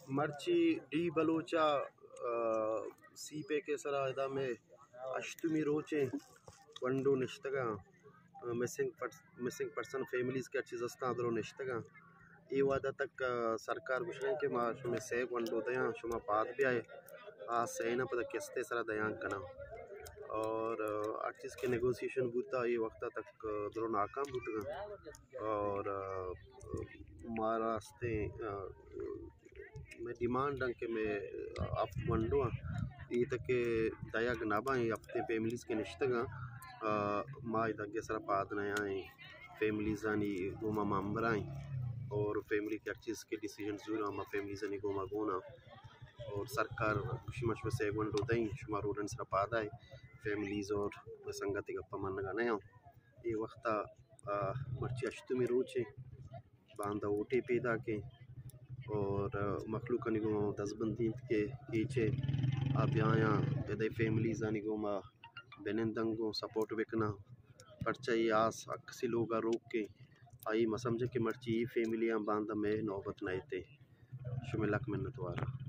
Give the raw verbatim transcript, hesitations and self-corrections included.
مرچی ڈی بلوچا سی پے کے سرا ادا میں اشتمی روچیں ونڈو نشتگا مسنگ مسنگ پرسن فیملیز کے چیز استان درو نشتگا ای وعدہ تک سرکار گشریں کہ ما شما سیگ ونڈو دیاں شما پاد بھی آئے آ سینا پتہ کستے سرا دیاں کنا اور ہر چیز کے نیگوسیشن بوتا یہ وقتہ تک درو ناکام بوتا اور مارا ہستے میں ڈیمانڈ ہوں کہ میں آپ ونڈو یہ تک کہ دیا گنابا ہیں اپنے فیملیز کے نشتگاں ما ادھا سرا پاد نیا ہیں فیملیز آنی گوما ممبر آئیں اور فیملی کے ہر چیز کے ڈیسیجن زورا ما فیملیز آنی گوما گونا اور سرکار شما شما سیگ ونڈو دیں شما روڈن سرا پاد آئے فیملیز اور سنگتی گپا منگا نیا یہ وقتہ مرچی اشتمی روچیں باندھا اوٹے پیدا کے اور مخلوق آنی گوما دس بندین کے ایچے آبیاں ادھے فیملیز آنی گوما بینندنگوں سپورٹ وکنا پرچائی آس اکسی لوگا روک کے آئی ما سمجھے کہ مرچی فیملیاں باندھا میں نوبت نائے تے شملک منت وارا